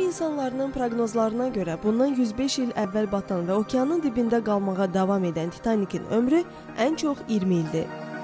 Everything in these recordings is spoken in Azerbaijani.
insanlarının proqnozlarına görə bundan 105 il əvvəl batan və okeanın dibində qalmağa davam edən Titanikin ömrü ən çox 20 ildir.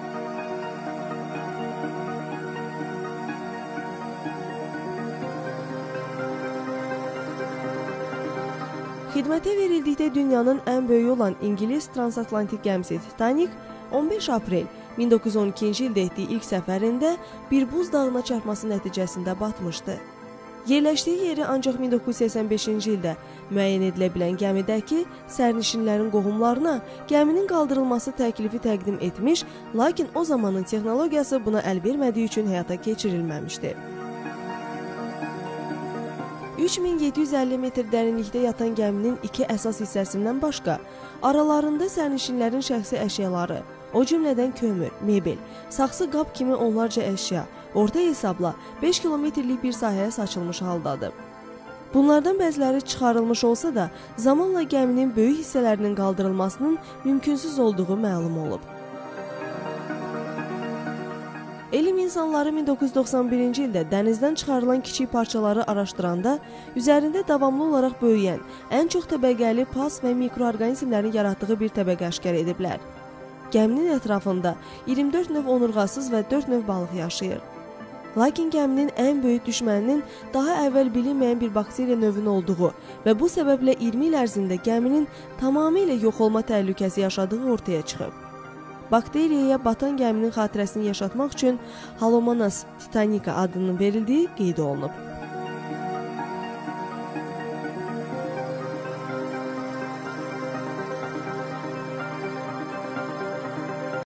Xidmətə verildikdə dünyanın ən böyüyü olan İngilis transatlantik gəmisi Titanik 15 aprel 1912-ci ildə etdiyi ilk səfərində bir buz dağına çarpması nəticəsində batmışdı. Yerləşdiyi yeri ancaq 1985-ci ildə müəyyən edilə bilən gəmidəki sərnişinlərin qohumlarına gəminin qaldırılması təklifi təqdim etmiş, lakin o zamanın texnologiyası buna əl vermədiyi üçün həyata keçirilməmişdi. 3750 metr dərinlikdə yatan gəminin iki əsas hissəsindən başqa, aralarında sərnişinlərin şəxsi əşyaları, o cümlədən kömür, mebel, saxsı qab kimi onlarca əşya, orta hesabla 5 kilometrlik bir sahəyə saçılmış haldadır. Bunlardan bəziləri çıxarılmış olsa da, zamanla gəminin böyük hissələrinin qaldırılmasının mümkünsüz olduğu məlum olub. Elm insanları 1991-ci ildə dənizdən çıxarılan kiçik parçaları araşdıranda, üzərində davamlı olaraq böyüyən, ən çox təbəqəli pas və mikroorqanizmlərin yaratdığı bir təbəqə aşkar ediblər. Gəminin ətrafında 24 növ onurğasız və 4 növ balıq yaşayır. Lakin gəminin ən böyük düşməninin daha əvvəl bilinməyən bir bakteriya növünün olduğu və bu səbəblə 20 il ərzində gəminin tamamilə yox olma təhlükəsi yaşadığı ortaya çıxıb. Bakteriyaya batan gəminin xatirəsini yaşatmaq üçün Halomonas titanica adının verildiyi qeyd olunub.